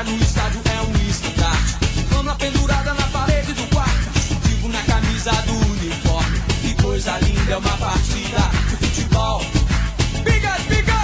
no estádio é um estandarte. Fama pendurada na parede do quarto, distintivo na camisa do uniforme. Que coisa linda, é uma partida de futebol. Pica, pica!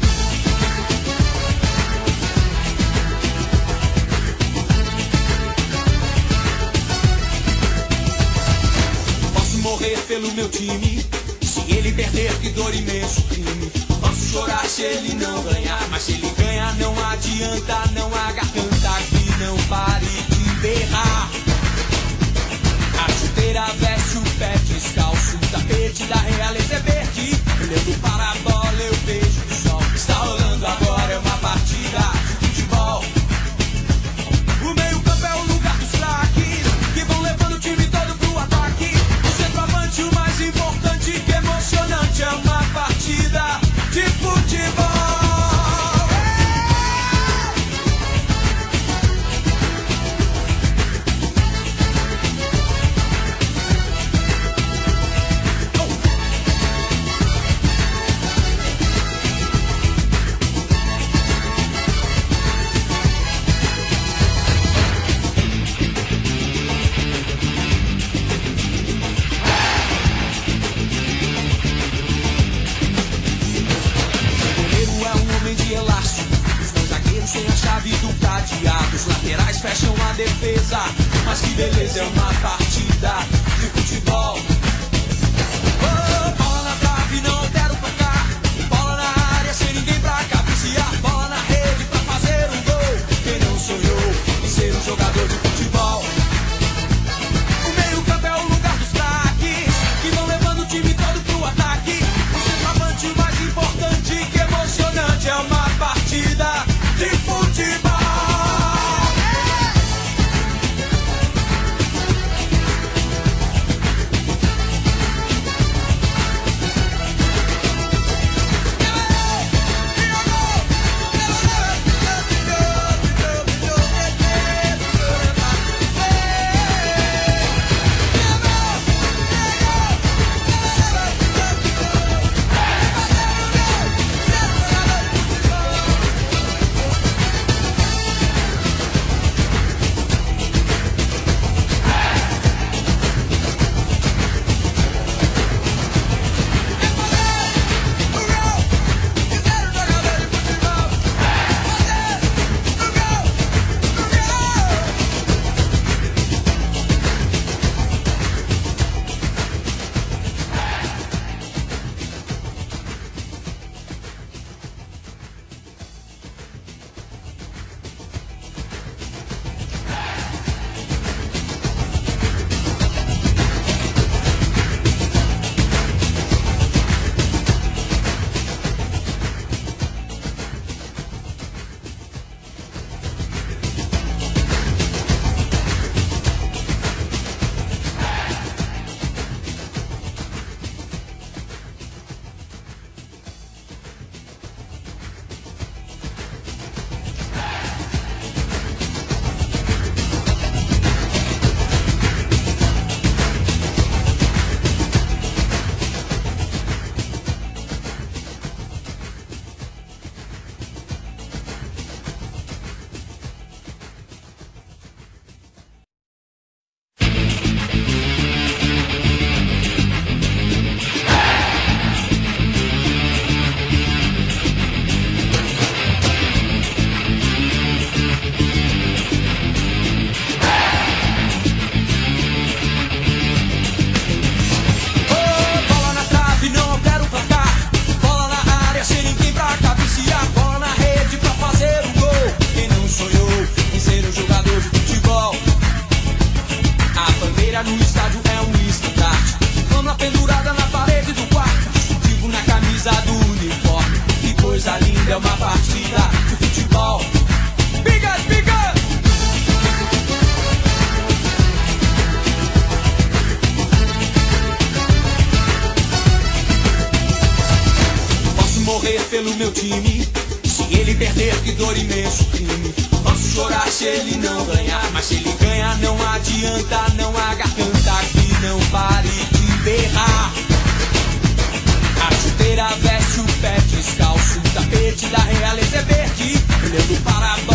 Posso morrer pelo meu time, se ele perder, que dor, imenso crime. Posso chorar se ele não ganhar, mas se ele ganhar não adianta, não há garganta que não pare de berrar. A chuteira veste o pé descalço, o tapete da realeza é verde. Olhando para a bola eu vejo o sol. Está rolando agora, é uma partida de futebol. O meio campo é o lugar dos craques, que vão levando o time todo pro ataque. O centroavante, o mais importante, que emocionante, é uma partida de futebol. Sem a chave do cadeado, os laterais fecham a defesa. Mas que beleza, é uma partida de futebol. Oh, bola na trave, não altera o placar. Bola na área, sem ninguém pra cabecear. Bola na rede pra fazer um gol. Quem não sonhou em ser um jogador de futebol? O meio campo é o lugar dos craques, que vão levando o time todo pro ataque. O centroavante, o mais importante, que emocionante, é uma partida de futebol. No estádio é um estandarte. Fama pendurada na parede do quarto, distintivo na camisa do uniforme. Que coisa linda, é uma partida de futebol. Pica, pica! Posso morrer pelo meu time, se ele perder, que dor, imenso crime. Posso chorar se ele não ganhar, mas se ele ganhar não adianta, não há garganta que não pare de berrar. A chuteira veste o pé descalço, o tapete da realeza é verde. Olhando para a